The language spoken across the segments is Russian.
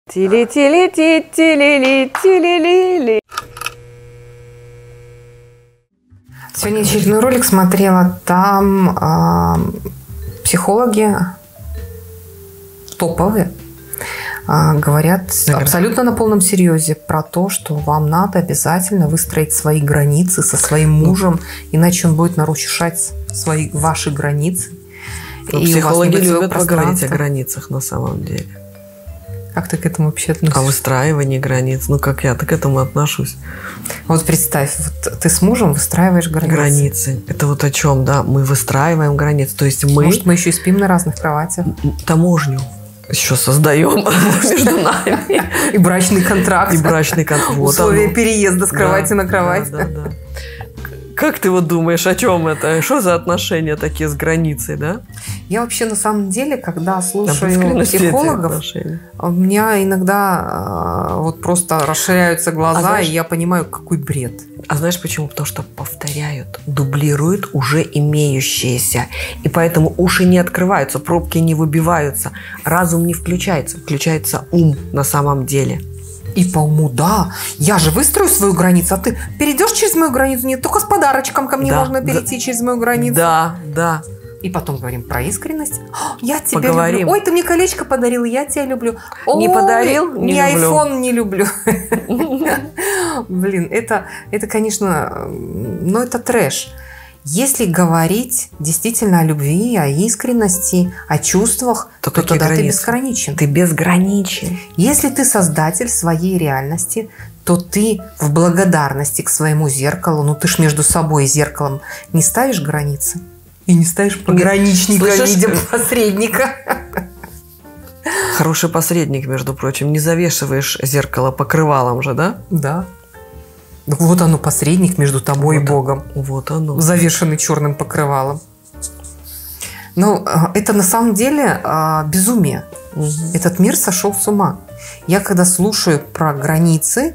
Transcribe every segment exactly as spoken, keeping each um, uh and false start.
Тили-тили-ти-тили-ли-тили-ли-ли. Сегодня очередной ролик смотрела. Там э, психологи топовые э, говорят Наверное. абсолютно на полном серьезе про то, что вам надо обязательно выстроить свои границы со своим мужем, иначе он будет нарушать свои, ваши границы. И психологи любят поговорить о границах на самом деле. Как ты к этому вообще относишься? О выстраивании границ. Ну, как я-то к этому отношусь. Вот представь, вот ты с мужем выстраиваешь границы. Границы. Это вот о чем, да? Мы выстраиваем границы. То есть мы... Может, мы еще и спим на разных кроватях? Таможню еще создаем между нами. И брачный контракт. И брачный контракт. Условия переезда с кровати на кровать. Да, да, да. Как ты вот думаешь, о чем это? Что за отношения такие с границей, да? Я вообще на самом деле, когда слушаю психологов, у меня иногда вот просто расширяются глаза, а знаешь, и я понимаю, какой бред. А знаешь почему? Потому что повторяют, дублируют уже имеющиеся. И поэтому уши не открываются, пробки не выбиваются, разум не включается, включается ум на самом деле. И по уму, да, я же выстрою свою границу, а ты перейдешь через мою границу? Нет, только с подарочком ко мне да, можно перейти да, через мою границу. Да, да. И потом говорим про искренность. Я тебя Поговорим. люблю. Ой, ты мне колечко подарил, я тебя люблю. Не Ой, подарил, не ни люблю. айфон не люблю. Блин, это, это, конечно, ну это трэш. Если говорить действительно о любви, о искренности, о чувствах, то, то тогда границы? Ты безграничен. Ты безграничен. Если ты создатель своей реальности, то ты в благодарности к своему зеркалу, ну ты ж между собой и зеркалом не ставишь границы и не ставишь пограничника в виде посредника. Хороший посредник, между прочим, не завешиваешь зеркало покрывалом же, да? Да. Вот оно, посредник между тобой вот, и Богом. Вот оно. Завешенный черным покрывалом. Ну, это на самом деле безумие. Угу. Этот мир сошел с ума. Я когда слушаю про границы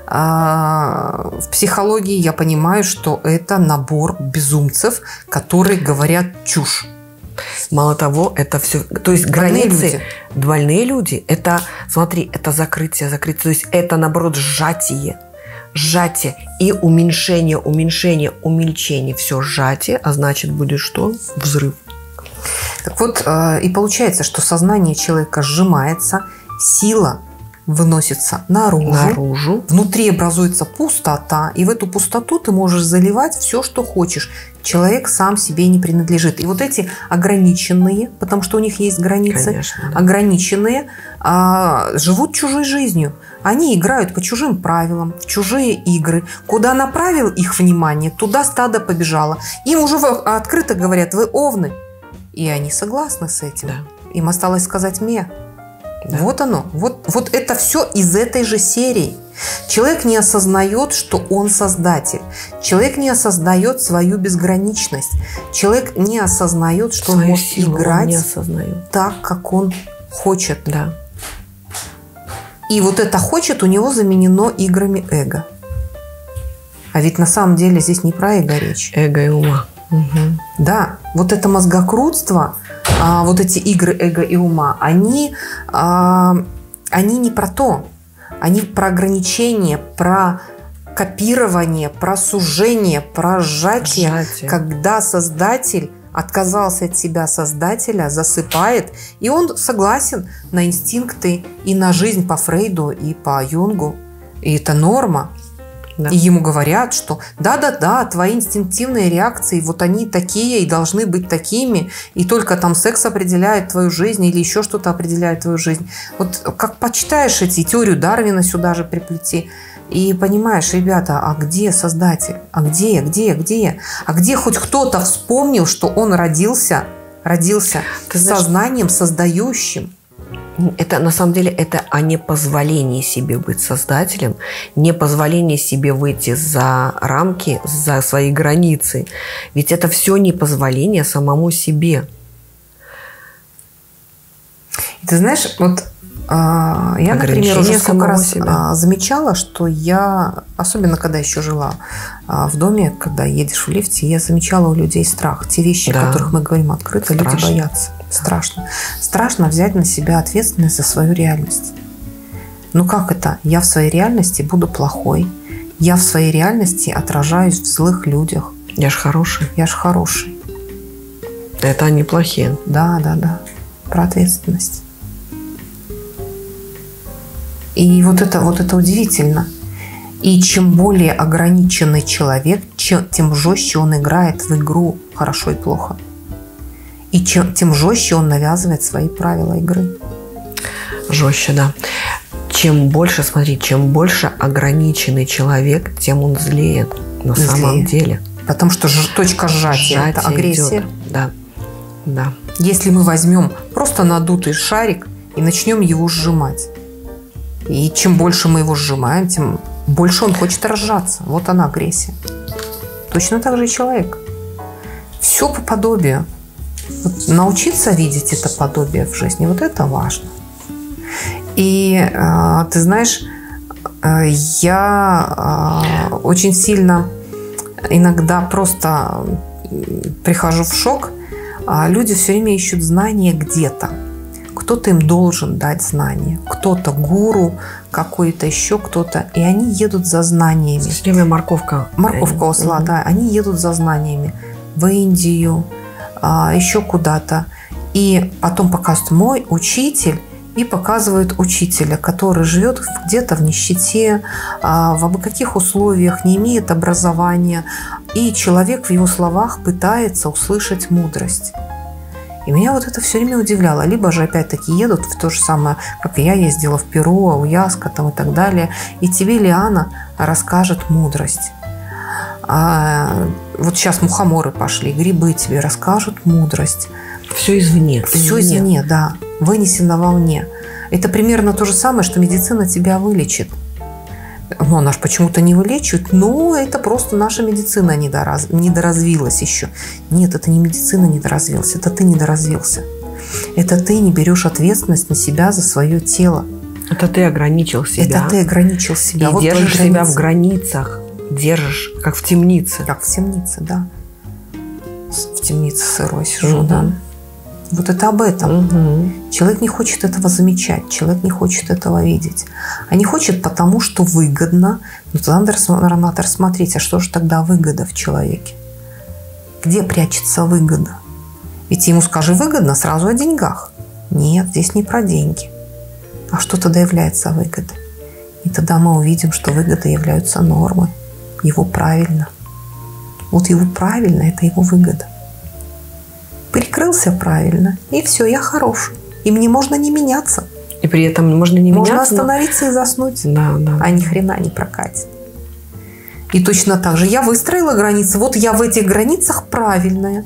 в психологии, я понимаю, что это набор безумцев, которые говорят чушь. Мало того, это все... То есть больные границы... Люди. Больные люди. Это, смотри, это закрытие, закрытие. То есть это, наоборот, сжатие. Сжатие и уменьшение, уменьшение, умельчение. Все сжатие, а значит будет что? Взрыв. Так вот, э, и получается, что сознание человека сжимается, сила выносится наружу, наружу, внутри образуется пустота, и в эту пустоту ты можешь заливать все, что хочешь. Человек сам себе не принадлежит. И вот эти ограниченные, потому что у них есть границы, Конечно, да. ограниченные, а, живут чужой жизнью. Они играют по чужим правилам, в чужие игры. Куда направил их внимание, туда стадо побежало. Им уже открыто говорят: вы овны. И они согласны с этим. Да. Им осталось сказать «ме». Да. Вот оно. Вот, вот это все из этой же серии. Человек не осознает, что он создатель. Человек не осознает свою безграничность. Человек не осознает, что Свою он может силу играть он не так, как он хочет. Да. И вот это «хочет» у него заменено играми эго. А ведь на самом деле здесь не про эго речь. Эго и ума. Угу. Да, вот это мозгокрутство, а, вот эти игры эго и ума, они, а, они не про то. Они про ограничение, про копирование, про сужение, про сжатие, Сжатие. Когда создатель отказался от себя, создателя, засыпает, и он согласен на инстинкты и на жизнь по Фрейду и по Юнгу. И это норма. Да. И ему говорят, что да-да-да, твои инстинктивные реакции, вот они такие и должны быть такими, и только там секс определяет твою жизнь или еще что-то определяет твою жизнь. Вот как почитаешь эти, теорию Дарвина сюда же приплети, и понимаешь, ребята, а где создатель? А где, где, где? А где хоть кто-то вспомнил, что он родился, родился Ты знаешь, сознанием создающим? Это на самом деле это о непозволении себе быть создателем, непозволении себе выйти за рамки, за свои границы. Ведь это все непозволение самому себе. Ты знаешь, вот а, я, например, уже сколько раз себя. замечала, что я, особенно когда еще жила а, в доме, когда едешь в лифте, я замечала у людей страх. Те вещи, да. о которых мы говорим открыто, Страшно. люди боятся. Страшно. Страшно взять на себя ответственность за свою реальность. Ну как это? Я в своей реальности буду плохой. Я в своей реальности отражаюсь в злых людях. Я ж хороший. Я ж хороший. Это они плохие. Да, да, да. Про ответственность. И вот это, вот это удивительно. И чем более ограниченный человек, чем, тем жестче он играет в игру хорошо и плохо. И чем, тем жестче он навязывает свои правила игры. Жестче, да. Чем больше, смотри, чем больше ограниченный человек, тем он злее на Злее. самом деле. Потому что ж, точка сжатия, Сжатие это агрессия. идет. Да, да. Если мы возьмем просто надутый шарик и начнем его сжимать, и чем больше мы его сжимаем, тем больше он хочет разжаться. Вот она агрессия. Точно так же и человек. Все по подобию. Вот научиться видеть это подобие в жизни, вот это важно. И э, ты знаешь, э, я э, очень сильно иногда просто прихожу в шок. А люди все время ищут знания где-то. Кто-то им должен дать знания. Кто-то гуру, какой-то еще кто-то. И они едут за знаниями. Все время морковка. Морковка осла, да. Они едут за знаниями в Индию, а, еще куда-то. И потом показывают мой учитель. И показывают учителя, который живет где-то в нищете, в абы каких условиях, не имеет образования. И человек в его словах пытается услышать мудрость. И меня вот это все время удивляло. Либо же опять-таки едут в то же самое, как я ездила в Перу, Ауяска там и так далее. И тебе Лиана расскажет мудрость. А вот сейчас мухоморы пошли, грибы тебе расскажут мудрость. Все извне. Все извне, извне, да. Вынесено вовне. Это примерно то же самое, что медицина тебя вылечит. Но она же почему-то не вылечивает. Но это просто наша медицина недораз... недоразвилась еще. Нет, это не медицина недоразвилась. Это ты недоразвился. Это ты не берешь ответственность на себя за свое тело. Это ты ограничил себя. Это ты ограничил себя. И вот держишь себя в границах. Держишь, как в темнице. Как в темнице, да. В темнице сырой сижу, угу. Да. Вот это об этом. Угу. Человек не хочет этого замечать, человек не хочет этого видеть. А не хочет потому, что выгодно. Ну, тогда надо рассмотреть, а что же тогда выгода в человеке? Где прячется выгода? Ведь ему скажи выгодно, сразу о деньгах. Нет, здесь не про деньги. А что тогда является выгодой? И тогда мы увидим, что выгода являются нормой. Его правильно. Вот его правильно – это его выгода. Прикрылся правильно, и все, я хорош. И мне можно не меняться. И при этом можно не можно меняться. Можно остановиться но... и заснуть. Да, да. А ни хрена не прокатит. И точно так же я выстроила границы. Вот я в этих границах правильная.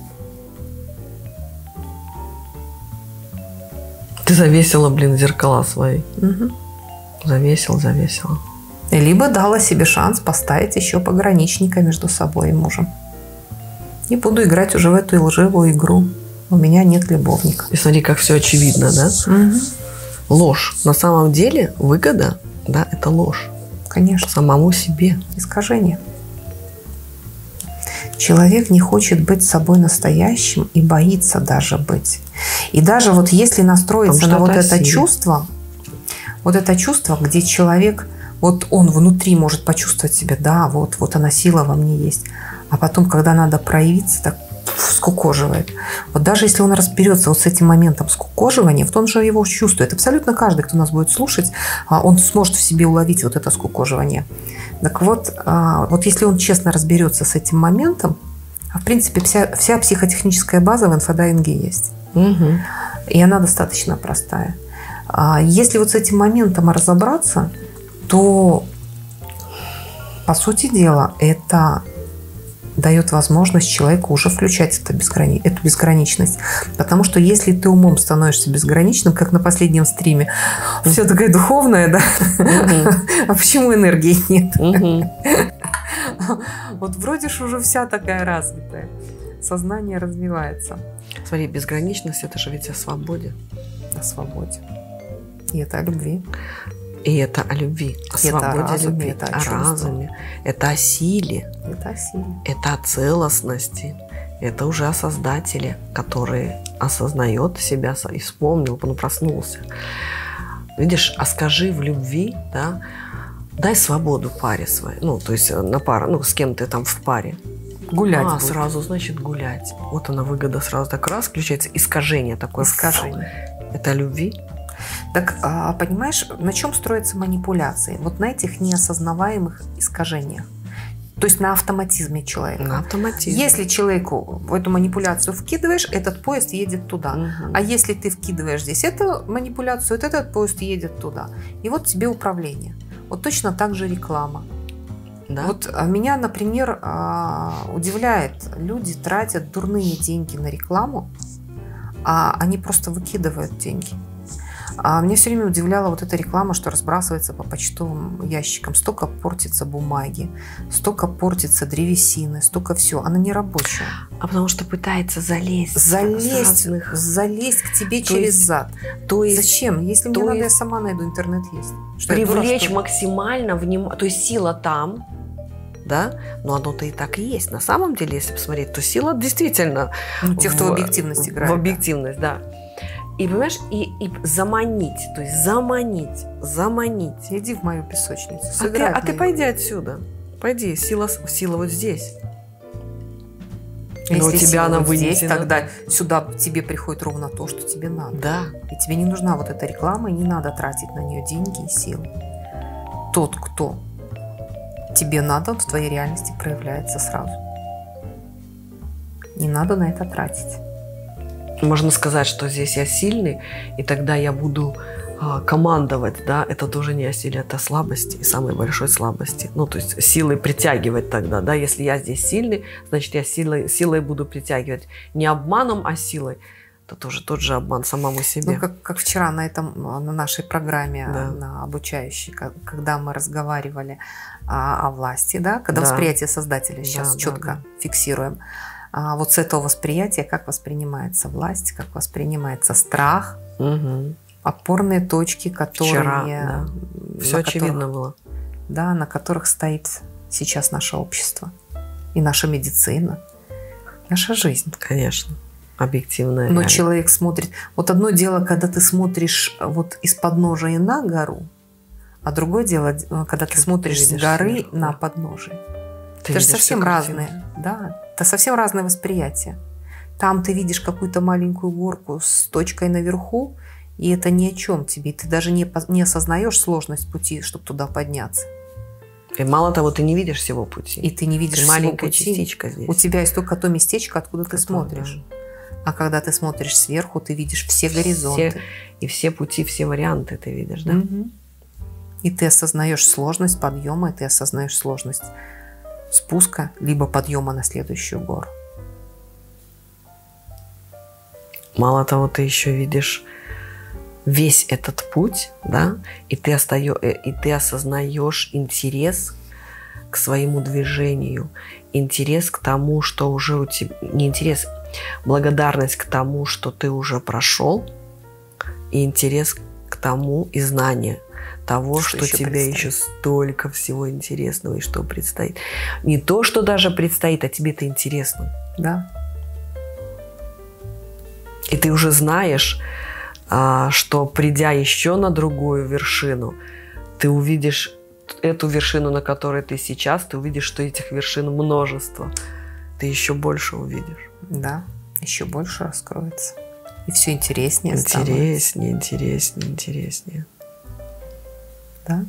Ты завесила, блин, зеркала свои. Угу. Завесил, завесила. Либо дала себе шанс поставить еще пограничника между собой и мужем. И буду играть уже в эту лживую игру. У меня нет любовника. И смотри, как все очевидно, да? Угу. Ложь. На самом деле выгода, да, это ложь. Конечно. Самому себе. Искажение. Человек не хочет быть собой настоящим и боится даже быть. И даже вот если настроиться на вот это чувство, вот это чувство, где человек, вот он внутри может почувствовать себя, да, вот, вот она сила во мне есть. А потом, когда надо проявиться, так скукоживает. Вот даже если он разберется вот с этим моментом скукоживания, вот он же его чувствует. Абсолютно каждый, кто нас будет слушать, он сможет в себе уловить вот это скукоживание. Так вот, вот если он честно разберется с этим моментом, а в принципе вся, вся психотехническая база в инфодайинге есть. Угу. И она достаточно простая. Если вот с этим моментом разобраться, то, по сути дела, это дает возможность человеку уже включать это безграни... эту безграничность. Потому что если ты умом становишься безграничным, как на последнем стриме, mm-hmm. все такое духовное, да? Mm-hmm. А почему энергии нет? Mm-hmm. Вот вроде ж уже вся такая развитая. Сознание развивается. Смотри, безграничность – это же ведь о свободе. О свободе. И это о любви. И это о любви, о это свободе о разуме, любви, это о, о разуме, это о силе, это о силе, это о целостности, это уже о Создателе, который осознает себя и вспомнил, он проснулся. Видишь, а скажи в любви, да, дай свободу паре своей. Ну, то есть на пару, ну, с кем ты там в паре. Гулять А, будет. сразу, значит, гулять. Вот она, выгода сразу так раз включается. Искажение такое. Искажение. Это любви? Так, а, понимаешь, на чем строятся манипуляции? Вот на этих неосознаваемых искажениях. То есть на автоматизме человека. На автоматизме. Если человеку в эту манипуляцию вкидываешь, этот поезд едет туда. Угу. А если ты вкидываешь здесь эту манипуляцию, вот этот поезд едет туда. И вот тебе управление. Вот точно так же реклама. Да? Вот меня, например, удивляет, люди тратят дурные деньги на рекламу, а они просто выкидывают деньги. А меня все время удивляла вот эта реклама, что разбрасывается по почтовым ящикам. Столько портится бумаги, столько портится древесины, столько всего. Она не рабочая. А потому что пытается залезть. Залезть, разных... залезть к тебе то через есть, зад. То есть, Зачем? Если мне то надо, есть... я сама найду, интернет есть. Что Привлечь дура, максимально внимание. То есть сила там, да, но оно-то и так и есть. На самом деле, если посмотреть, то сила действительно... Ну, те, кто в, в объективность играет. В объективность, да. И, понимаешь, и, и заманить, то есть заманить, заманить. Иди в мою песочницу, А ты, а ты пойди отсюда. Пойди, сила, сила вот здесь. Но у тебя она вот вынесена. Здесь, тогда сюда тебе приходит ровно то, что тебе надо. Да. И тебе не нужна вот эта реклама, и не надо тратить на нее деньги и силы. Тот, кто тебе надо, он в твоей реальности проявляется сразу. Не надо на это тратить. Можно сказать, что здесь я сильный, и тогда я буду а, командовать, да, это тоже не о силе, это о слабости, и самой большой слабости. Ну, то есть силой притягивать тогда, да, если я здесь сильный, значит, я силой, силой буду притягивать. Не обманом, а силой. Это тоже тот же обман самому себе. Ну, как, как вчера на, этом, на нашей программе, да. на обучающей, когда мы разговаривали о, о власти, да, когда да. восприятие Создателя сейчас да, четко да, да. фиксируем. А вот с этого восприятия, как воспринимается власть, как воспринимается страх, угу. опорные точки, которые... Вчера, да. Все очевидно которых, было. Да, на которых стоит сейчас наше общество. И наша медицина, наша жизнь. Конечно, объективная. Но реальность. человек смотрит... Вот одно дело, когда ты смотришь вот из подножия на гору, а другое дело, когда ты, ты смотришь с горы сверху, на подножие. Ты это же совсем разные. Да, это совсем разное восприятие. Там ты видишь какую-то маленькую горку с точкой наверху, и это ни о чем тебе. Ты даже не, не осознаешь сложность пути, чтобы туда подняться. И мало того, ты не видишь всего пути. И ты не видишь ты всего маленькая пути. частичка здесь. У тебя есть только то местечко, откуда Которое, ты смотришь. Да. А когда ты смотришь сверху, ты видишь все горизонты. Все, и все пути, все варианты ты видишь, да? Угу. И ты осознаешь сложность подъема, и ты осознаешь сложность спуска, либо подъема на следующую гору. Мало того, ты еще видишь весь этот путь, да, и ты, остаё, и ты осознаешь интерес к своему движению, интерес к тому, что уже у тебя... Не интерес, благодарность к тому, что ты уже прошел, и интерес к тому, и знание того, что, что еще тебе предстоит. Еще столько всего интересного и что предстоит. Не то, что даже предстоит, а тебе это интересно. Да. И ты уже знаешь, что придя еще на другую вершину, ты увидишь эту вершину, на которой ты сейчас, ты увидишь, что этих вершин множество. Ты еще больше увидишь. Да, еще больше раскроется. И все интереснее Интереснее, становится. интереснее, интереснее. Да?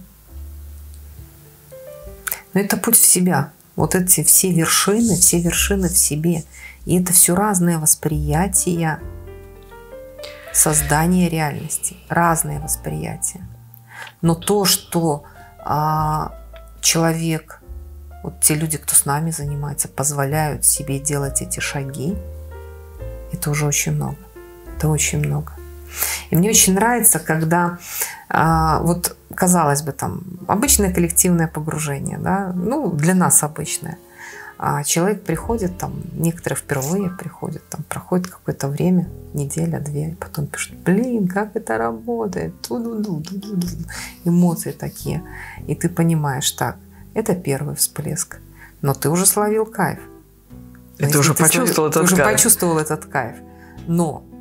Но это путь в себя. Вот эти все вершины, все вершины в себе. И это все разные восприятия создания реальности. Разные восприятия. Но то, что а, человек, вот те люди, кто с нами занимается, позволяют себе делать эти шаги, это уже очень много. Это очень много. И мне очень нравится, когда а, вот, казалось бы, там обычное коллективное погружение, да, ну, для нас обычное. А человек приходит, там, некоторые впервые приходят, там, проходит какое-то время, неделя, две, и потом пишут: блин, как это работает, ту-ду-ду, ту-ду-ду. Эмоции такие. И ты понимаешь, так, это первый всплеск, но ты уже словил кайф. И ты уже почувствовал словил, этот ты кайф. уже почувствовал этот кайф. Но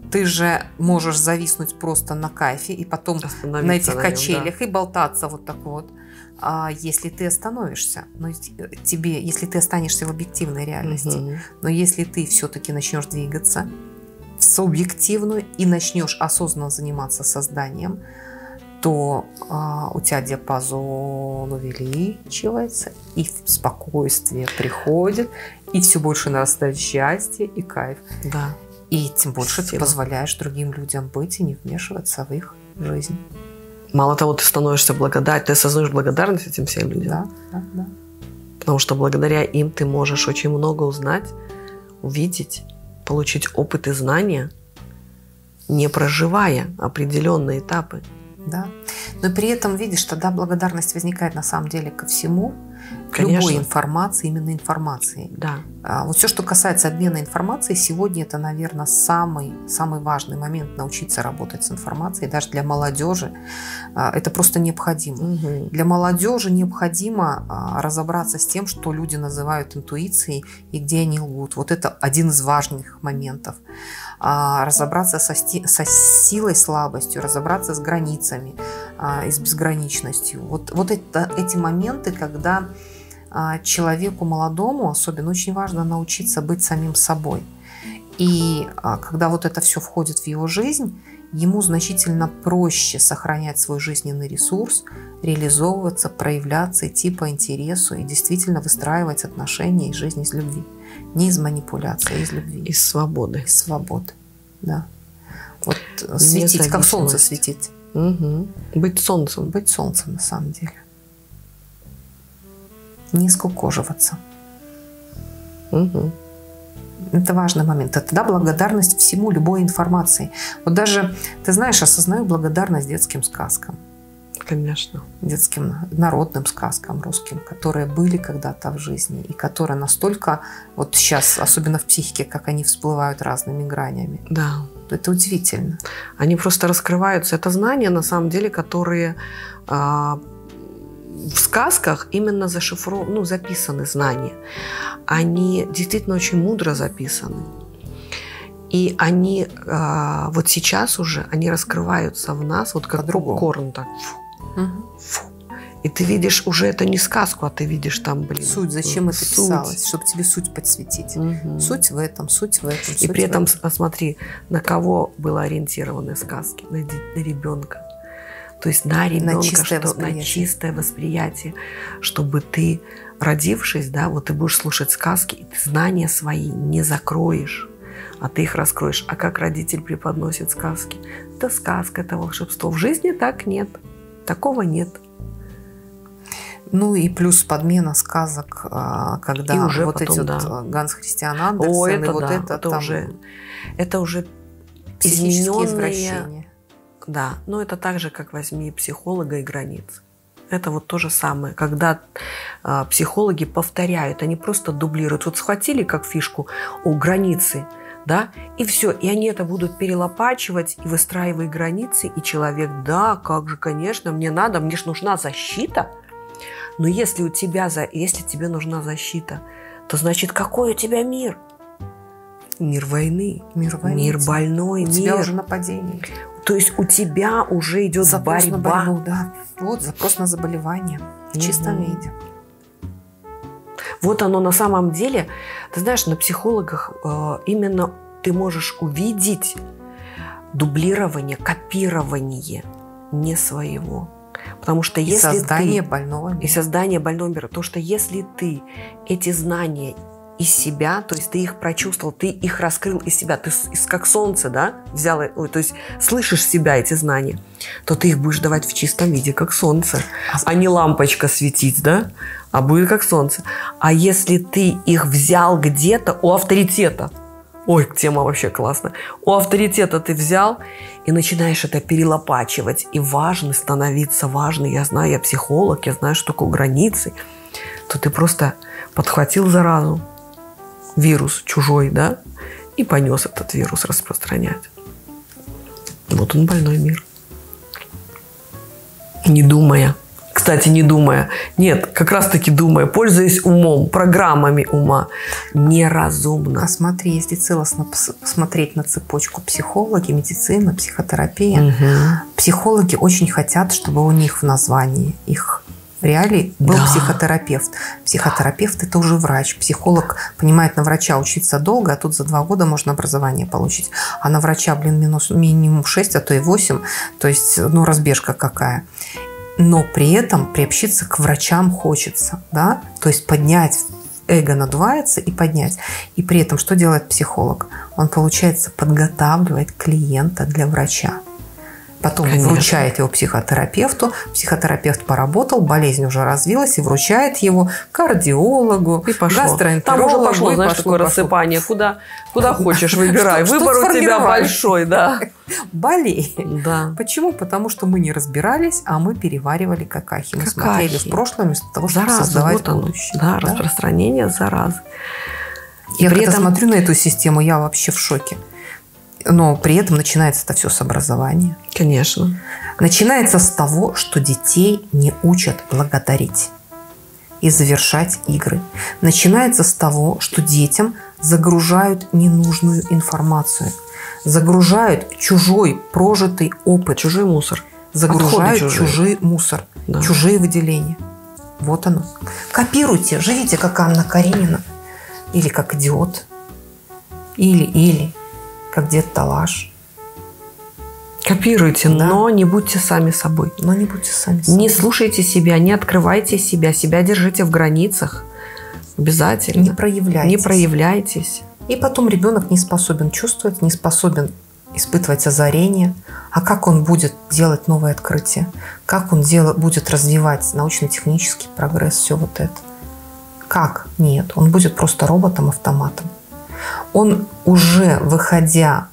ты же можешь зависнуть просто на кайфе и потом на этих на качелях, да, и болтаться вот так вот. А если ты остановишься, но тебе, если ты останешься в объективной реальности, угу. но если ты все-таки начнешь двигаться в субъективную и начнешь осознанно заниматься созданием, то а, у тебя диапазон увеличивается, и спокойствие приходит, и все больше нарастает счастье и кайф. Да. И тем больше Спасибо. Ты позволяешь другим людям быть и не вмешиваться в их жизнь. Мало того, ты становишься благодарен, ты осознаешь благодарность этим всем людям. Да, да, да. Потому что благодаря им ты можешь очень много узнать, увидеть, получить опыт и знания, не проживая определенные этапы. Да. Но при этом, видишь, тогда благодарность возникает на самом деле ко всему, к Конечно. Любой информации, именно информации. Да. А вот все, что касается обмена информацией, сегодня это, наверное, самый, самый важный момент научиться работать с информацией. Даже для молодежи это просто необходимо. Угу. Для молодежи необходимо разобраться с тем, что люди называют интуицией и где они лгут. Вот это один из важных моментов. Разобраться со, со силой, слабостью, разобраться с границами и с безграничностью. Вот, вот это, эти моменты, когда человеку молодому особенно очень важно научиться быть самим собой. И когда вот это все входит в его жизнь, ему значительно проще сохранять свой жизненный ресурс, реализовываться, проявляться, идти по интересу и действительно выстраивать отношения и жизнь из любви. Не из манипуляции, а из любви. Из свободы. Из свободы, да. Вот светить, как солнце светить. Угу. Быть солнцем. Быть солнцем на самом деле. Не скукоживаться. Угу. Это важный момент. Это да, благодарность всему, любой информации. Вот даже, ты знаешь, осознаю благодарность детским сказкам. Конечно. Детским народным сказкам русским, которые были когда-то в жизни и которые настолько, вот сейчас, особенно в психике, как они всплывают разными гранями. Да. Это удивительно. Они просто раскрываются. Это знания, на самом деле, которые а, в сказках именно зашифрованы, ну, записаны знания. Они действительно очень мудро записаны. И они а, вот сейчас уже, они раскрываются в нас, вот как попкорн так. Фу, угу. Фу. И ты видишь уже это не сказку, а ты видишь там, блин. Суть, зачем это писалось, чтобы тебе суть подсветить. Угу. Суть в этом, суть в этом. И при этом, смотри, на кого были ориентированы сказки? На, на ребенка. То есть на ребенка, на чистое, что, на чистое восприятие, чтобы ты, родившись, да, вот ты будешь слушать сказки, и ты знания свои не закроешь, а ты их раскроешь. А как родитель преподносит сказки? Это сказка, это волшебство. В жизни так нет. Такого нет. Ну и плюс подмена сказок, когда и уже вот потом, эти да. вот Ганс Христиан Андерсен, О, это и вот да, это, это там уже, это уже психические извращения. Да, но это так же, как возьми психолога и границы. Это вот то же самое, когда а, психологи повторяют, они просто дублируют. Вот схватили как фишку у границы, да, и все, и они это будут перелопачивать и выстраивать границы, и человек, да, как же, конечно, мне надо, мне же нужна защита. Но если у тебя, если тебе нужна защита, то значит, какой у тебя мир? Мир войны, мир, войны, мир больной, у мир. У тебя уже нападение. То есть у тебя уже идет запрос борьба. На борьбу, да. Вот запрос на заболевание в mm-hmm. чистом виде. Вот оно на самом деле. Ты знаешь, на психологах э, именно ты можешь увидеть дублирование, копирование не своего. Потому что и если создание ты, больного мира. И создание больного мира. То, что если ты эти знания из себя, то есть ты их прочувствовал, ты их раскрыл из себя, ты как солнце, да, взял, ой, то есть слышишь себя, эти знания, то ты их будешь давать в чистом виде, как солнце, а не лампочка светить, да, а будет как солнце. А если ты их взял где-то у авторитета, ой, тема вообще классная, у авторитета ты взял и начинаешь это перелопачивать, и важно становиться важным, я знаю, я психолог, я знаю, что такое границы, то ты просто подхватил заразу, вирус чужой, да, и понес этот вирус распространять. Вот он, больной мир. Не думая. Кстати, кстати, не думая. Нет, как раз-таки думая, пользуясь умом, программами ума. Неразумно. А смотри, если целостно посмотреть на цепочку психологи, медицина, психотерапия, угу. психологи очень хотят, чтобы у них в названии их реалий был да. психотерапевт. Психотерапевт – это уже врач. Психолог понимает, на врача учиться долго, а тут за два года можно образование получить. А на врача, блин, минус, минимум шесть, а то и восемь. То есть, ну, разбежка какая. Но при этом приобщиться к врачам хочется. Да? То есть поднять, эго надувается и поднять. И при этом что делает психолог? Он, получается, подготавливает клиента для врача. Потом Конечно. Вручает его психотерапевту. Психотерапевт поработал, болезнь уже развилась, и вручает его кардиологу, и гастроэнтерологу. Там уже пошло, знаешь, пошло, такое пошло. Рассыпание. Куда, куда хочешь, выбирай. Выбор у тебя большой, да. Болей. Да. Почему? Потому что мы не разбирались, а мы переваривали какахи. Мы какахи. Смотрели в прошлое вместо того, чтобы зараза, создавать вот будущее. Да, да, распространение заразы. И я при когда этом... смотрю на эту систему, я вообще в шоке. Но при этом начинается это все с образования. Конечно. Начинается с того, что детей не учат благодарить и завершать игры. Начинается с того, что детям загружают ненужную информацию. Загружают чужой прожитый опыт. Чужой мусор. Загружают чужой мусор. Да. Чужие выделения. Вот оно. Копируйте, живите как Анна Каренина. Или как идиот. Или, или. Как дед Талаш. Копируйте, да. но не будьте сами собой. Но не будьте сами собой. Не слушайте себя, не открывайте себя. Себя держите в границах. Обязательно. Не проявляйтесь. Не проявляйтесь. И потом ребенок не способен чувствовать, не способен испытывать озарение. А как он будет делать новые открытия? Как он дел... будет развивать научно-технический прогресс, все вот это? Как? Нет. Он будет просто роботом-автоматом. Он уже выходя,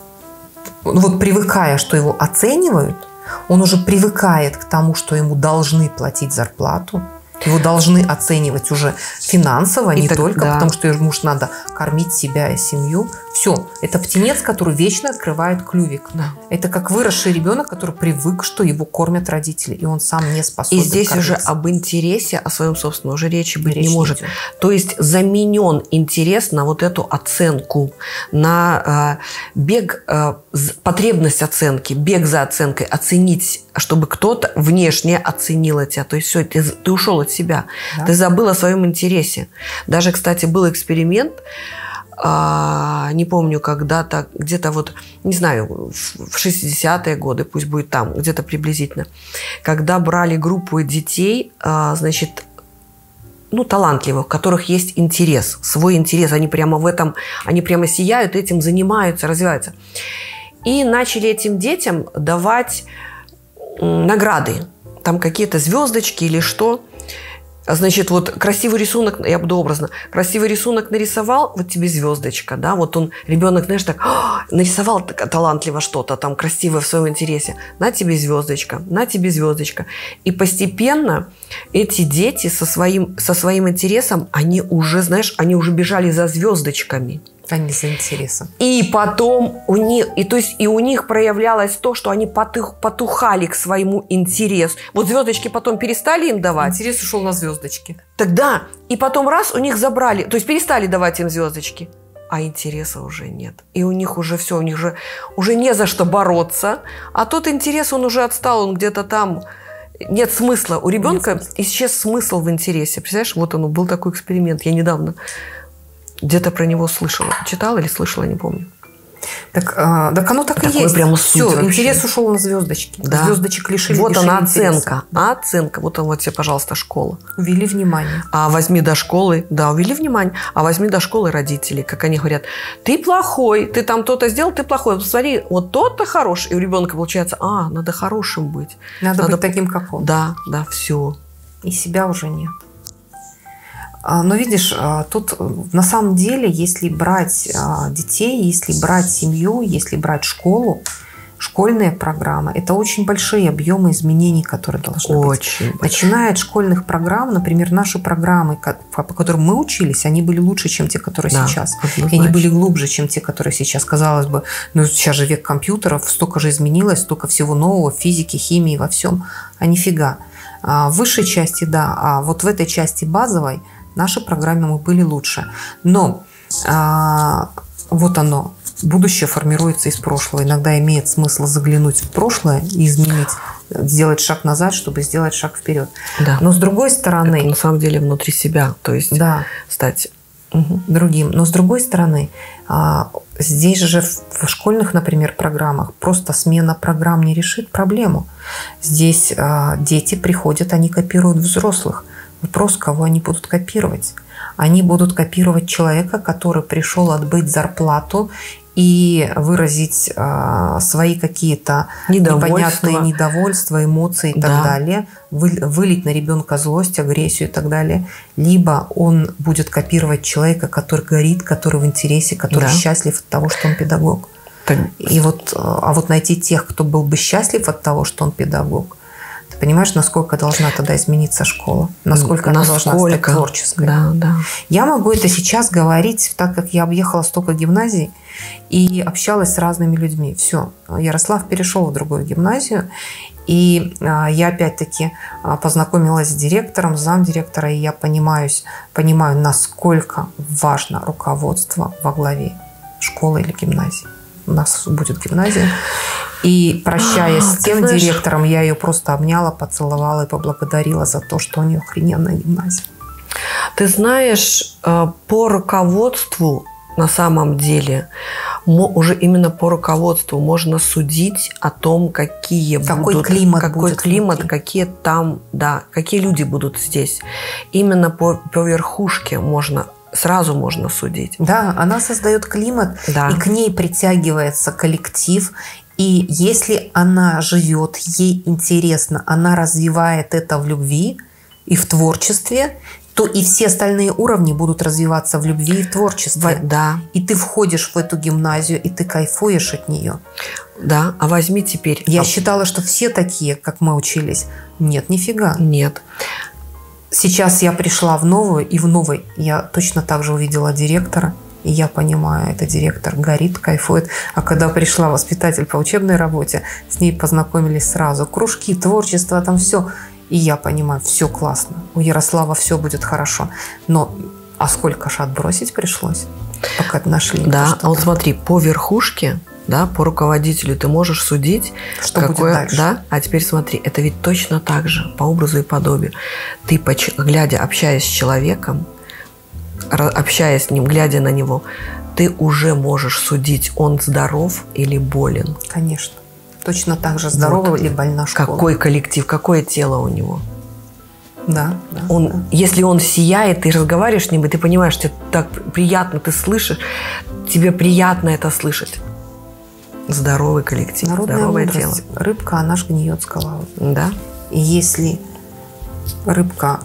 вот привыкая, что его оценивают, он уже привыкает к тому, что ему должны платить зарплату, его должны оценивать уже финансово, и не так, только да. потому, что ему же надо кормить себя и семью. Все. Это птенец, который вечно открывает клювик. Да. Это как выросший ребенок, который привык, что его кормят родители, и он сам не способен. И здесь кормиться. Уже об интересе, о своем собственном уже речи быть Речь не может. идет. То есть заменен интерес на вот эту оценку, на э, бег, э, потребность оценки, бег за оценкой, оценить, чтобы кто-то внешне оценил тебя. То есть все, ты, ты ушел от себя. Да. Ты забыл о своем интересе. Даже, кстати, был эксперимент, а, не помню, когда-то, где-то вот, не знаю, в шестидесятые годы, пусть будет там, где-то приблизительно, когда брали группу детей, а, значит, ну, талантливых, у которых есть интерес, свой интерес, они прямо в этом, они прямо сияют, этим занимаются, развиваются. И начали этим детям давать награды, там какие-то звездочки или что. Значит, вот красивый рисунок, я буду образно, красивый рисунок нарисовал, вот тебе звездочка, да, вот он, ребенок, знаешь, так, нарисовал так талантливо что-то там красивое в своем интересе, на тебе звездочка, на тебе звездочка. И постепенно эти дети со своим, со своим интересом, они уже, знаешь, они уже бежали за звездочками. Они за интересом. И потом у них, и, то есть, и у них проявлялось то, что они потух, потухали к своему интересу. Вот звездочки потом перестали им давать. Интерес ушел на звездочки. Тогда, и потом раз у них забрали, то есть перестали давать им звездочки, а интереса уже нет. И у них уже все, у них же уже не за что бороться. А тот интерес, он уже отстал, он где-то там. Нет смысла. У ребенка исчез смысл в интересе. Представляешь, вот он, был такой эксперимент. Я недавно где-то про него слышала. Читала или слышала, не помню. Так, а, так оно так Такое и есть. Прямо все, вообще. Интерес ушел на звездочки. Да. Звездочек лишили. Вот лишили она интереса. оценка. Да. Оценка. Вот он, вот тебе, пожалуйста, школа. Увели внимание. А возьми до школы. Да, увели внимание. А возьми до школы родителей. Как они говорят, ты плохой, ты там то-то сделал, ты плохой. Посмотри, вот тот-то хороший. И у ребенка получается, а, надо хорошим быть. Надо, надо быть таким, как он. Да, да, все. И себя уже нет. Но видишь, тут на самом деле, если брать детей, если брать семью, если брать школу, школьные программы, это очень большие объемы изменений, которые должны очень быть. Начиная от школьных программ, например, наши программы, по которым мы учились, они были лучше, чем те, которые да, сейчас. И они были глубже, чем те, которые сейчас. Казалось бы, ну сейчас же век компьютеров, столько же изменилось, столько всего нового в физике, химии, во всем. А нифига. В высшей части, да, а вот в этой части базовой наши программы были лучше. Но а, вот оно, будущее формируется из прошлого. Иногда имеет смысл заглянуть в прошлое и изменить, сделать шаг назад, чтобы сделать шаг вперед. Да. Но с другой стороны... Это на самом деле внутри себя, то есть да. стать... Угу. Другим. Но с другой стороны, а, здесь же в школьных, например, программах просто смена программ не решит проблему. Здесь а, дети приходят, они копируют взрослых. Вопрос, кого они будут копировать? Они будут копировать человека, который пришел отбыть зарплату и выразить а, свои какие-то непонятные недовольства, эмоции и так да. далее, вы, вылить на ребенка злость, агрессию и так далее. Либо он будет копировать человека, который горит, который в интересе, который да. счастлив от того, что он педагог. Так. И вот, а вот найти тех, кто был бы счастлив от того, что он педагог, ты понимаешь, насколько должна тогда измениться школа? Насколько, насколько она должна стать творческой? Да, да. Я могу это сейчас говорить, так как я объехала столько гимназий и общалась с разными людьми. Все, Ярослав перешел в другую гимназию, и я опять-таки познакомилась с директором, с замдиректора, и я понимаю, понимаю, насколько важно руководство во главе школы или гимназии. У нас будет гимназия. И прощаясь а, с тем знаешь... директором, я ее просто обняла, поцеловала и поблагодарила за то, что у нее охрененная гимназия. Ты знаешь, по руководству на самом деле, уже именно по руководству можно судить о том, какие какой будут, климат, какой будет климат, внутри. какие там, да, какие люди будут здесь. Именно по, по верхушке можно сразу можно судить. Да, она создает климат, да. и к ней притягивается коллектив. И если она живет, ей интересно, она развивает это в любви и в творчестве, то и все остальные уровни будут развиваться в любви и в творчестве. Да. И ты входишь в эту гимназию, и ты кайфуешь от нее. Да, а возьми теперь... Я а... считала, что все такие, как мы учились. Нет, нифига. Нет. Сейчас я пришла в новую, и в новой я точно так же увидела директора. И я понимаю, это директор горит, кайфует. А когда пришла воспитатель по учебной работе, с ней познакомились сразу. Кружки, творчество, там все. И я понимаю, все классно. У Ярослава все будет хорошо. Но а сколько ж отбросить пришлось, пока нашли? Да, а вот смотри, по верхушке, да, по руководителю ты можешь судить, что какое, будет дальше. Да? А теперь смотри, это ведь точно так же, по образу и подобию. Ты, глядя, общаясь с человеком, общаясь с ним, глядя на него, ты уже можешь судить, он здоров или болен. Конечно. Точно так же здорова вот. Или больна школа. Какой коллектив, какое тело у него. Да, да, он, да. Если он сияет, ты разговариваешь с ним, и ты понимаешь, тебе так приятно, ты слышишь, тебе приятно это слышать. Здоровый коллектив, Народная здоровое мудрость. тело. Рыбка, она ж гниет с головы. Да. И если рыбка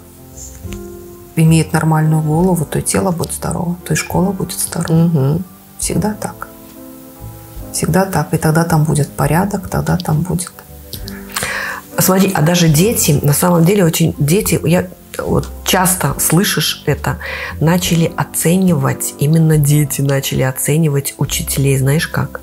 имеет нормальную голову, то и тело будет здорово, то и школа будет здорова. Угу. Всегда так. Всегда так. И тогда там будет порядок, тогда там будет. Смотри, а даже дети, на самом деле, очень дети, я вот часто слышишь это, начали оценивать, именно дети начали оценивать учителей. Знаешь как?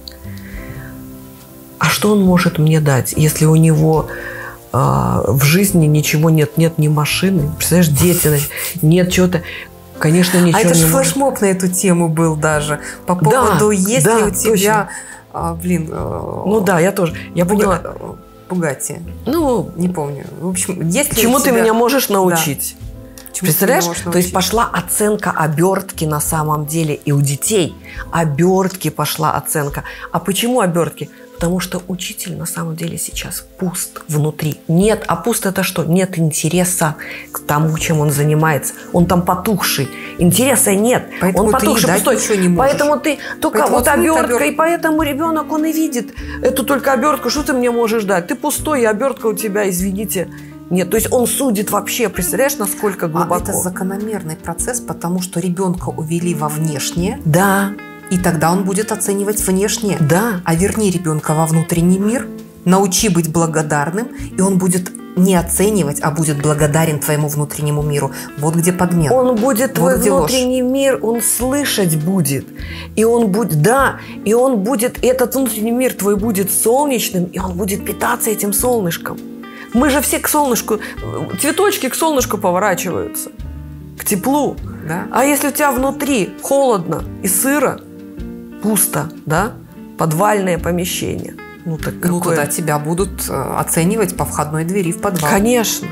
А что он может мне дать, если у него э, в жизни ничего нет, нет ни машины? Представляешь, дети, значит, нет чего-то. Конечно, ничего а это не же может. Флешмоб на эту тему был даже. По поводу, да, есть да, ли у тебя... А, блин... Ну да, я тоже. Я Буга... поняла. Бугатти. Ну, не помню. В общем, есть ли чему у тебя... ты меня можешь научить? Да. Чему Представляешь? То есть пошла оценка обертки на самом деле и у детей. Обертки пошла оценка. А почему обертки? Потому что учитель на самом деле сейчас пуст внутри. Нет, а пуст это что? Нет интереса к тому, чем он занимается. Он там потухший. Интереса нет. Поэтому он потухший, ты пустой. Не можешь. Поэтому ты только поэтому вот обертка, обертка. И поэтому ребенок, он и видит эту только обертку. Что ты мне можешь дать? Ты пустой, и обертка у тебя, извините. Нет, то есть он судит вообще, представляешь, насколько глубоко. А это закономерный процесс, потому что ребенка увели во внешнее. Да. И тогда он будет оценивать внешнее. Да. А верни ребенка во внутренний мир, научи быть благодарным, и он будет не оценивать, а будет благодарен твоему внутреннему миру. Вот где подмен. Он будет, твой вот внутренний ложь. Мир, он слышать будет. И он будет, да, и он будет, этот внутренний мир твой будет солнечным, и он будет питаться этим солнышком. Мы же все к солнышку, цветочки к солнышку поворачиваются, к теплу. Да. А если у тебя внутри холодно и сыро, пусто, да, подвальное помещение, ну так Ну, какое? тогда тебя будут оценивать по входной двери в подвал. Конечно.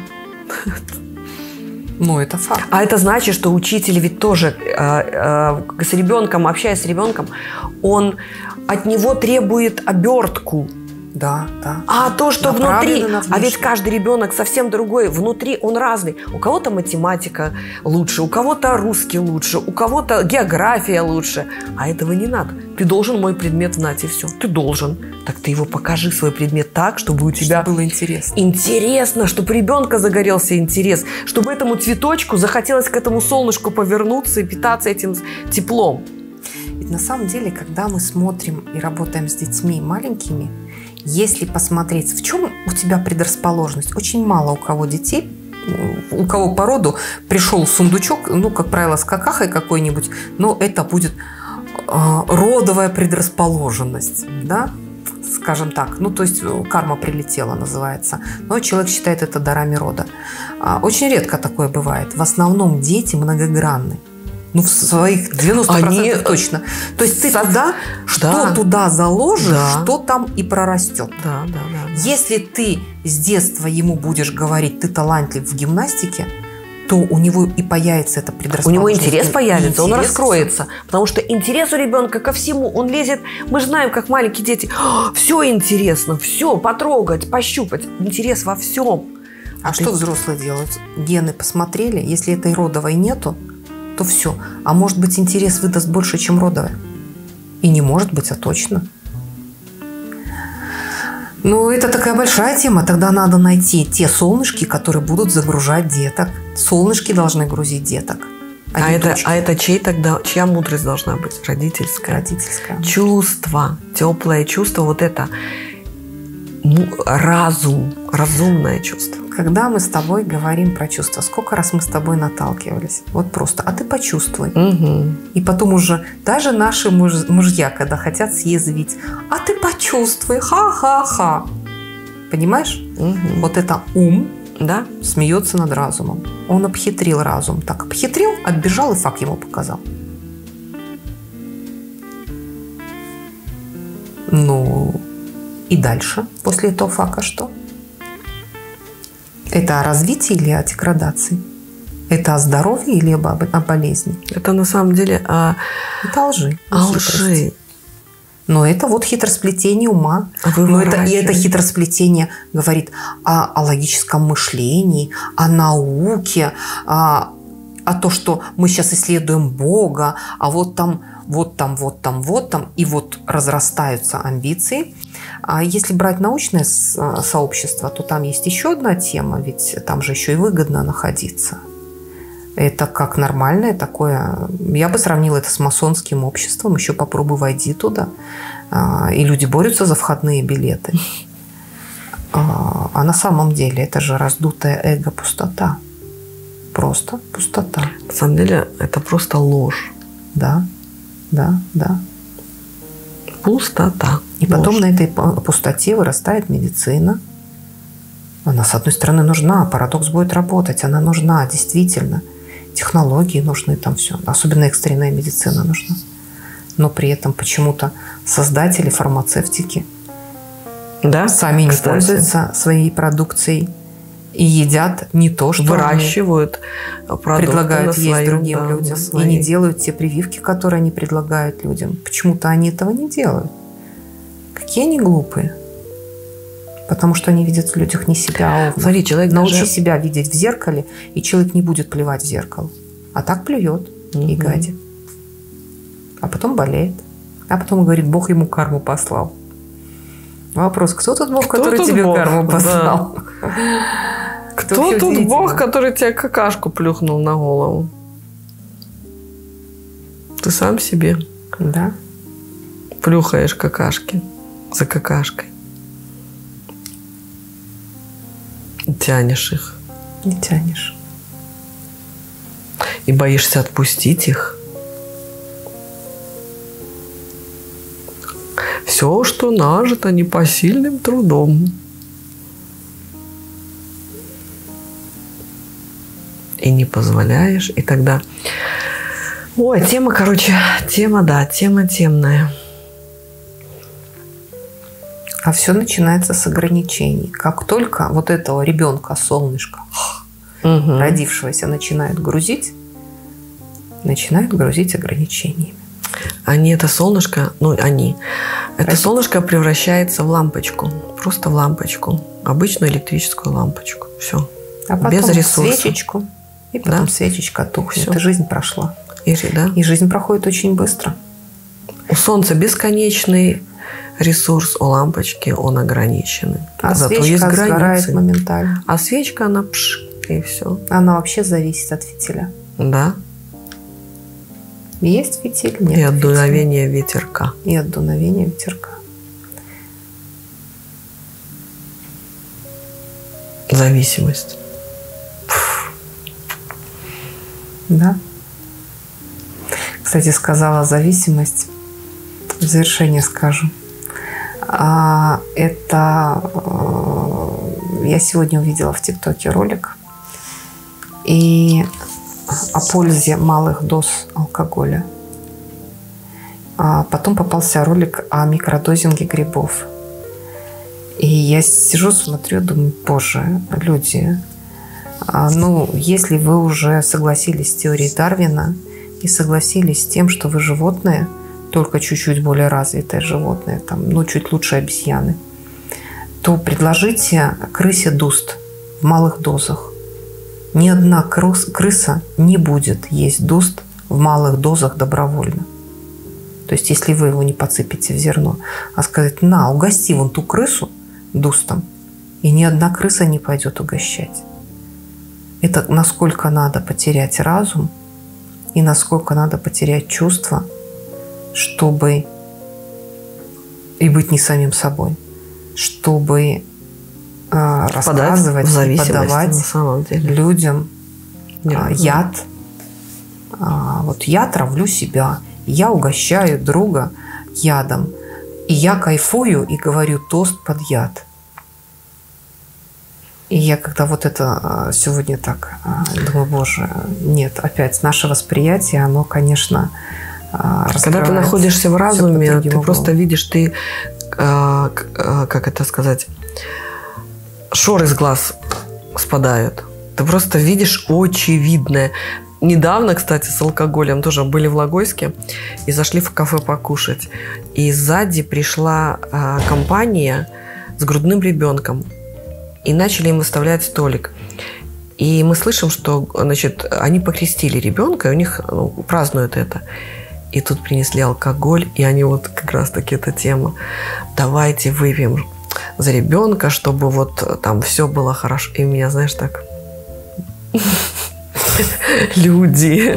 Ну, это факт. А это значит, что учитель ведь тоже э, э, с ребенком, общаясь с ребенком, он от него требует обертку. Да, да. А то, что внутри, на а ведь каждый ребенок совсем другой, внутри он разный. У кого-то математика лучше, у кого-то русский лучше, у кого-то география лучше. А этого не надо. Ты должен мой предмет знать, и все. Ты должен. Так ты его покажи, свой предмет, так, чтобы у тебя Чтобы было интересно. Интересно, чтобы у ребенка загорелся интерес, чтобы этому цветочку захотелось к этому солнышку повернуться и питаться этим теплом. Ведь на самом деле, когда мы смотрим и работаем с детьми маленькими, если посмотреть, в чем у тебя предрасположенность, очень мало у кого детей, у кого по роду пришел сундучок, ну, как правило, с какахой какой-нибудь, но это будет э, родовая предрасположенность, да, скажем так. Ну, то есть карма прилетела, называется. Но человек считает это дарами рода. Очень редко такое бывает. В основном дети многогранны. Ну, в своих девяноста процентов Они... точно. То есть ты Со... туда, что да. туда заложишь, да. что там и прорастет. Да, да, да, да. Если ты с детства ему будешь говорить, ты талантлив в гимнастике, то у него и появится эта предрасположенность. У него интерес появится, интерес он раскроется. Потому что интерес у ребенка ко всему, он лезет. Мы же знаем, как маленькие дети. Все интересно, все, потрогать, пощупать. Интерес во всем. А, а что ты... взрослые делают? Гены посмотрели, если этой родовой нету, то все. А может быть, интерес выдаст больше, чем родовая? И не может быть, а точно. Ну, это такая большая тема. Тогда надо найти те солнышки, которые будут загружать деток. Солнышки должны грузить деток. А, а, это, а это чей тогда, чья мудрость должна быть? Родительская. Родительская. Чувство, теплое чувство, вот это разум, разумное чувство. Когда мы с тобой говорим про чувства, сколько раз мы с тобой наталкивались? Вот просто, а ты почувствуй. Угу. И потом уже даже наши муж, мужья, когда хотят съязвить, а ты почувствуй, ха-ха-ха. Понимаешь? Угу. Вот это ум, да, смеется над разумом. Он обхитрил разум. Так, обхитрил, отбежал и факт ему показал. Ну, и дальше, после этого фака что? Это о развитии или о деградации? Это о здоровье или об, о болезни? Это на самом деле о... Это о лжи. О лжи. Но это вот хитросплетение ума. Но это, и это хитросплетение говорит о, о логическом мышлении, о науке, о, о том, что мы сейчас исследуем Бога, а вот там, вот там, вот там, вот там, и вот разрастаются амбиции. А если брать научное сообщество, то там есть еще одна тема, ведь там же еще и выгодно находиться. Это как нормальное такое... Я бы сравнила это с масонским обществом. Еще попробуй войди туда. И люди борются за входные билеты. А на самом деле это же раздутая эго-пустота. Просто пустота. На самом деле это просто ложь. Да, да, да. Пустота. И потом на этой пустоте вырастает медицина. Она, с одной стороны, нужна. Парадокс будет работать. Она нужна, действительно. Технологии нужны, там все. Особенно экстренная медицина нужна. Но при этом почему-то создатели фармацевтики да, сами не кстати. пользуются своей продукцией и едят не то, что выращивают продукты, предлагают есть своем, другим да, людям. своей. И не делают те прививки, которые они предлагают людям. Почему-то они этого не делают. Какие они глупые. Потому что они видят в людях не себя, а Смотри, человек научи даже... себя видеть в зеркале, и человек не будет плевать в зеркало. А так плюет угу. и гадит. А потом болеет. А потом говорит, Бог ему карму послал. Вопрос, кто тот Бог, кто который тот тебе Бог? карму послал? Да. Кто тут Бог, который тебе какашку плюхнул на голову? Ты сам себе да. плюхаешь какашки за какашкой. Тянешь их. Не тянешь. И боишься отпустить их. Все, что нажито непосильным трудом. и не позволяешь, и тогда... Ой, тема, короче, тема, да, тема темная. А все начинается с ограничений. Как только вот этого ребенка, солнышко, угу. родившегося, начинают грузить, начинают грузить ограничениями. Они, это солнышко, ну, они, это Родители. солнышко превращается в лампочку, просто в лампочку, обычную электрическую лампочку, все, а потом без ресурсов. Свечечку, и потом да? свечечка тухнет, Всё. и жизнь прошла. И, да? и жизнь проходит очень быстро. У Солнца бесконечный ресурс, у лампочки он ограниченный. А Зато свечка есть сгорает границы. моментально. А свечка, она пш, и все. Она вообще зависит от фитиля. Да. Есть фитиль? Нет. И от фитиля. дуновения ветерка. И от дуновения ветерка. Зависимость. Да. Кстати, сказала зависимость. В завершение скажу. А, это я сегодня увидела в ТикТоке ролик и о пользе малых доз алкоголя. А потом попался ролик о микродозинге грибов. И я сижу, смотрю, думаю, боже, люди, а, ну, если вы уже согласились с теорией Дарвина и согласились с тем, что вы животное, только чуть-чуть более развитое животное, там, ну, чуть лучше обезьяны, то предложите крысе дуст в малых дозах. Ни одна крыса не будет есть дуст в малых дозах добровольно. То есть, если вы его не подсыпете в зерно, а сказать, на, угости вон ту крысу дустом, и ни одна крыса не пойдет угощать. Это насколько надо потерять разум и насколько надо потерять чувство, чтобы и быть не самим собой, чтобы э, рассказывать и подавать на самом деле. людям э, яд. А, вот я травлю себя, я угощаю друга ядом, и я кайфую и говорю тост под яд. И я когда вот это сегодня так думаю, боже, нет, опять наше восприятие, оно, конечно, когда ты находишься в разуме, ты просто видишь, ты, как это сказать, шоры с глаз спадают. Ты просто видишь очевидное. Недавно, кстати, с алкоголем тоже были в Логойске и зашли в кафе покушать. И сзади пришла компания с грудным ребенком. И начали им выставлять столик. И мы слышим, что, значит, они покрестили ребенка, и у них, ну, празднуют это. И тут принесли алкоголь, и они вот как раз-таки эта тема. Давайте выпьем за ребенка, чтобы вот там все было хорошо. И меня, знаешь, так... Люди,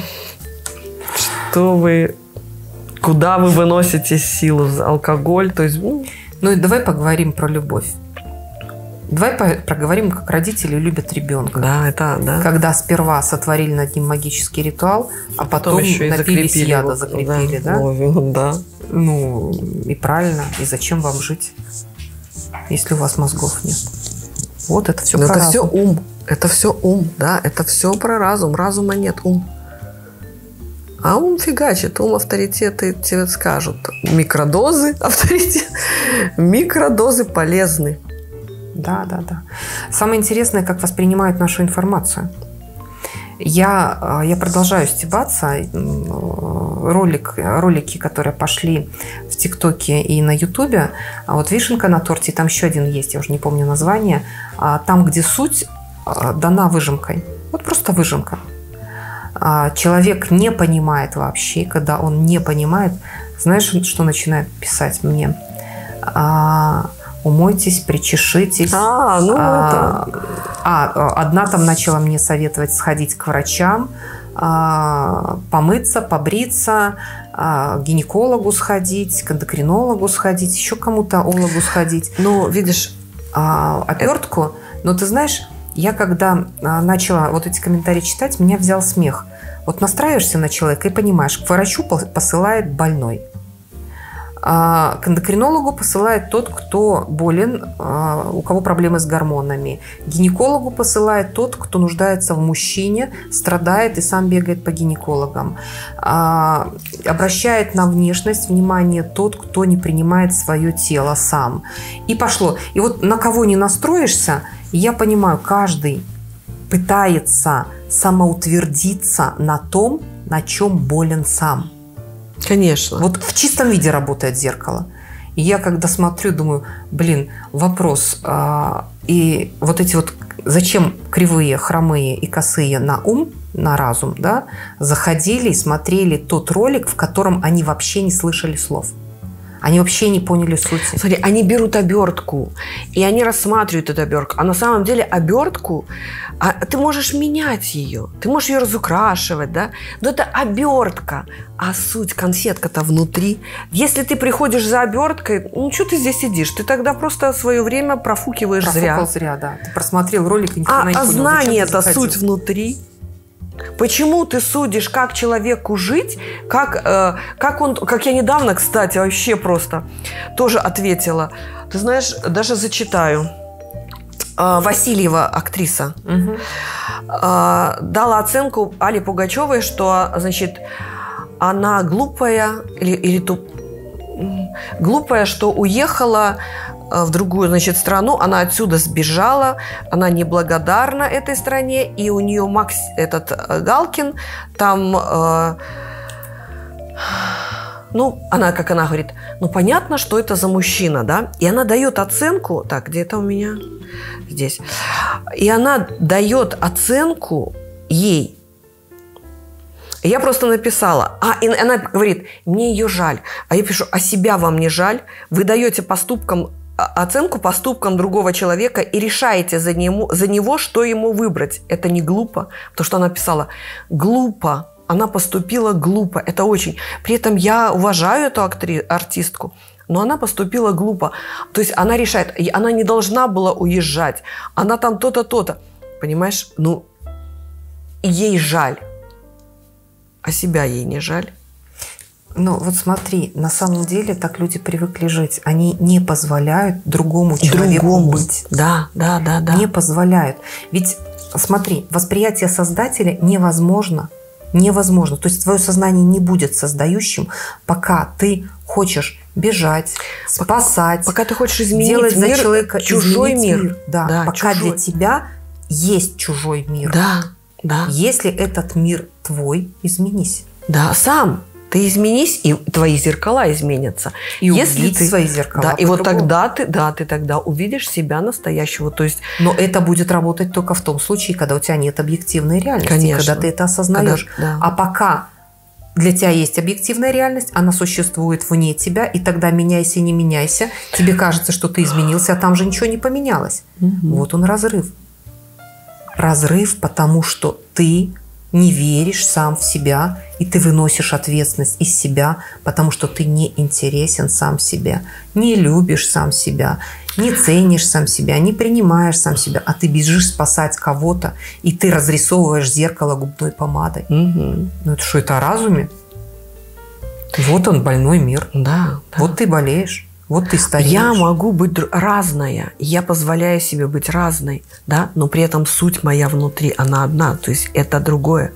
что вы... Куда вы выносите силу? Алкоголь? То есть... Ну и давай поговорим про любовь. Давай проговорим, как родители любят ребенка. Да, это, да. Когда сперва сотворили над ним магический ритуал, а потом, потом еще напились и яда, закрепили, да? Да? да. Ну, и правильно. И зачем вам жить, если у вас мозгов нет? Вот это все Но про это разум. все ум. Это все ум, да. Это все про разум. Разума нет, ум. А ум фигачит. Ум, авторитеты тебе скажут. Микродозы, авторитет. Микродозы полезны. Да, да, да. Самое интересное, как воспринимают нашу информацию. Я, я продолжаю стебаться. Ролик, ролики, которые пошли в ТикТоке и на Ютубе. А вот вишенка на торте, там еще один есть, я уже не помню название. Там, где суть дана выжимкой. Вот просто выжимка. Человек не понимает вообще. Когда он не понимает, знаешь, что начинает писать мне? Умойтесь, причешитесь. А, ну а, это... а, одна там начала мне советовать сходить к врачам, а, помыться, побриться, а, к гинекологу сходить, к эндокринологу сходить, еще кому-то ологу сходить. Ну, видишь, а, опертку. Это... Но ты знаешь, я когда начала вот эти комментарии читать, меня взял смех. Вот настраиваешься на человека и понимаешь, к врачу посылает больной. А, к эндокринологу посылает тот, кто болен, а, у кого проблемы с гормонами. Гинекологу посылает тот, кто нуждается в мужчине, страдает и сам бегает по гинекологам. А, обращает на внешность внимание тот, кто не принимает свое тело сам. И пошло. И вот на кого не настроишься, я понимаю, каждый пытается самоутвердиться на том, на чем болен сам. Конечно. Вот в чистом виде работает зеркало. И я когда смотрю, думаю, блин, вопрос. А, и вот эти вот, зачем кривые, хромые и косые на ум, на разум, да, заходили и смотрели тот ролик, в котором они вообще не слышали слов. Они вообще не поняли сути. Смотри, они берут обертку, и они рассматривают эту обертку. А на самом деле обертку, а ты можешь менять ее, ты можешь ее разукрашивать, да? Но это обертка, а суть, конфетка-то внутри. Если ты приходишь за оберткой, ну что ты здесь сидишь? Ты тогда просто свое время профукиваешь зря. Профукал зря, да. Ты просмотрел ролик и ни А, не а понял, знание это суть внутри. Почему ты судишь, как человеку жить, как, э, как он, как я недавно, кстати, вообще просто тоже ответила. Ты знаешь, даже зачитаю. Э, Васильева, актриса, угу. э, дала оценку Алле Пугачевой, что, значит, она глупая или, или туп... глупая, что уехала в другую, значит, страну, она отсюда сбежала, она неблагодарна этой стране, и у нее Макс, этот Галкин, там, э, ну, она, как она говорит, ну, понятно, что это за мужчина, да, и она дает оценку, так, где это у меня? Здесь. И она дает оценку ей. Я просто написала, а, и она говорит, мне ее жаль, а я пишу, а себя вам не жаль? Вы даете поступкам оценку поступкам другого человека и решаете за него, за него, что ему выбрать. Это не глупо, потому что она писала глупо, она поступила глупо, это очень. При этом я уважаю эту актри, артистку, но она поступила глупо. То есть она решает, она не должна была уезжать, она там то-то, то-то. Понимаешь? Ну, ей жаль, а себя ей не жаль. Ну, вот смотри, на самом деле так люди привыкли жить. Они не позволяют другому человеку другому. быть. Да, да, да, да. Не позволяют. Ведь, смотри, восприятие Создателя невозможно. Невозможно. То есть твое сознание не будет создающим, пока ты хочешь бежать, спасать. Пока ты хочешь изменить делать мир, за человека чужой мир. мир. Да, да, пока чужой. для тебя есть чужой мир. Да, да. Если этот мир твой, изменись. Да, сам. Ты изменись, и твои зеркала изменятся. И если увидеть ты, свои зеркала. Да, и вот тогда ты, да, ты тогда увидишь себя настоящего. То есть, но это будет работать только в том случае, когда у тебя нет объективной реальности, конечно, когда ты это осознаешь. Когда, да. А пока для тебя есть объективная реальность, она существует вне тебя, и тогда меняйся, не меняйся. Тебе кажется, что ты изменился, а там же ничего не поменялось. Угу. Вот он разрыв. Разрыв, потому что ты не веришь сам в себя, и ты выносишь ответственность из себя, потому что ты не интересен сам себе, не любишь сам себя, не ценишь сам себя, не принимаешь сам себя, а ты бежишь спасать кого-то, и ты разрисовываешь зеркало губной помадой. Угу. Ну это что, это о разуме? Вот он, больной мир. Да, вот да. ты болеешь. Вот ты стареешь. Я могу быть разная, я позволяю себе быть разной, да, но при этом суть моя внутри, она одна, то есть это другое.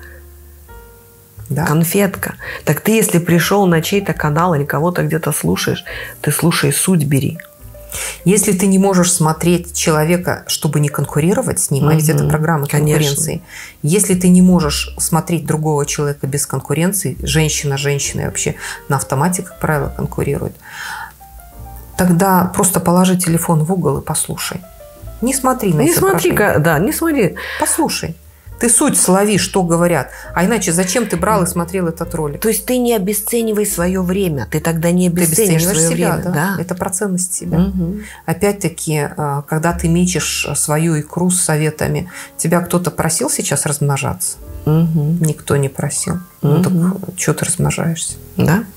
Да. Конфетка. Так ты, если пришел на чей-то канал или кого-то где-то слушаешь, ты слушай суть, бери. Если ты не можешь смотреть человека, чтобы не конкурировать с ним, угу. а ведь это программа конкуренции. Конечно. Если ты не можешь смотреть другого человека без конкуренции, женщина женщина вообще на автомате, как правило, конкурирует, тогда просто положи телефон в угол и послушай. Не смотри на не это. Не смотри, да, не смотри. Послушай. Ты суть слови, что говорят. А иначе зачем ты брал и смотрел этот ролик? То есть ты не обесценивай свое время. Ты тогда не обесценишь свое себя, время. Да? Да. Это про ценность себя. Угу. Опять-таки, когда ты мечешь свою икру с советами, тебя кто-то просил сейчас размножаться? Угу. Никто не просил. Угу. Ну так что ты размножаешься? Да.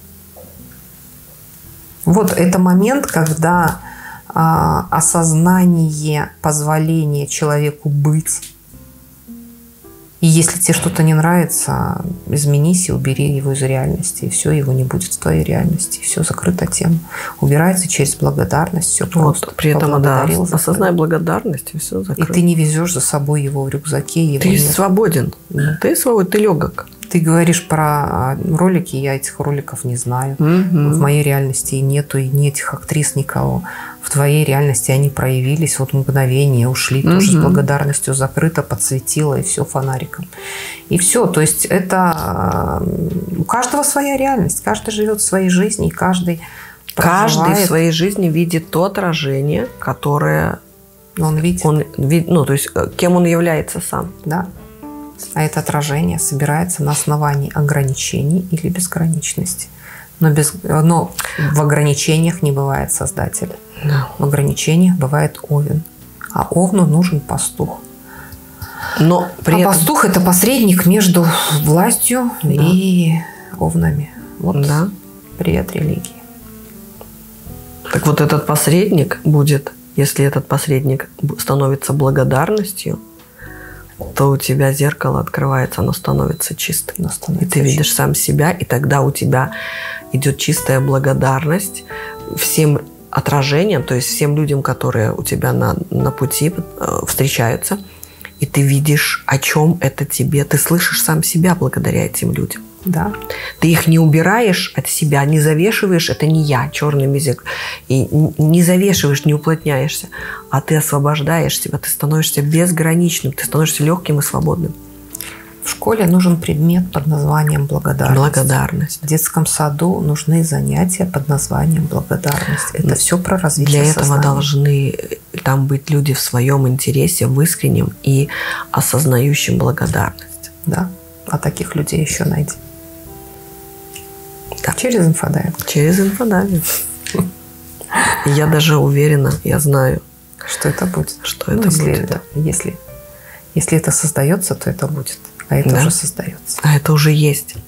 Вот это момент, когда а, осознание позволения человеку быть И если тебе что-то не нравится, изменись и убери его из реальности. И все, его не будет в твоей реальности. И все, закрыта тема. Убирается через благодарность. Все просто. Вот, при этом, да, осознай благодарность, и все закрыто. И ты не везешь за собой его в рюкзаке. Его ты нет. свободен. Да. Ты свободен, ты легок. Ты говоришь про ролики, я этих роликов не знаю. Угу. В моей реальности и нету, и ни этих актрис, никого. В твоей реальности они проявились, вот мгновение, ушли, угу. тоже с благодарностью закрыто, подсветило, и все фонариком. И все. То есть это у каждого своя реальность. Каждый живет в своей жизни, и каждый Каждый проживает. в своей жизни видит то отражение, которое он видит. Он, ну, то есть кем он является сам. Да. А это отражение собирается на основании ограничений или безграничности. Но, без, но в ограничениях не бывает создателя. Да. В ограничениях бывает овен. А овну нужен пастух. Но при а этом... пастух – это посредник между властью да. и овнами. Вот да. привет религии. Так вот этот посредник будет, если этот посредник становится благодарностью, то у тебя зеркало открывается, оно становится чистым. Оно становится и ты видишь чистым. Сам себя, и тогда у тебя идет чистая благодарность всем отражениям, то есть всем людям, которые у тебя на, на пути встречаются, и ты видишь, о чем это тебе. Ты слышишь сам себя благодаря этим людям. Да. Ты их не убираешь от себя, не завешиваешь, это не я, черный язык, и не завешиваешь, не уплотняешься, а ты освобождаешь себя, ты становишься безграничным, ты становишься легким и свободным. В школе нужен предмет под названием благодарность. Благодарность. В детском саду нужны занятия под названием благодарность. Это все про развитие Для сознания. этого должны там быть люди в своем интересе, в искреннем и осознающим благодарность. Да, а таких людей еще найди. Да. Через инфодайинг. Через инфодайинг. Я даже уверена, я знаю, что это будет. Что ну, это если будет. Это, если, если это создается, то это будет. А это да. уже создается. А это уже есть.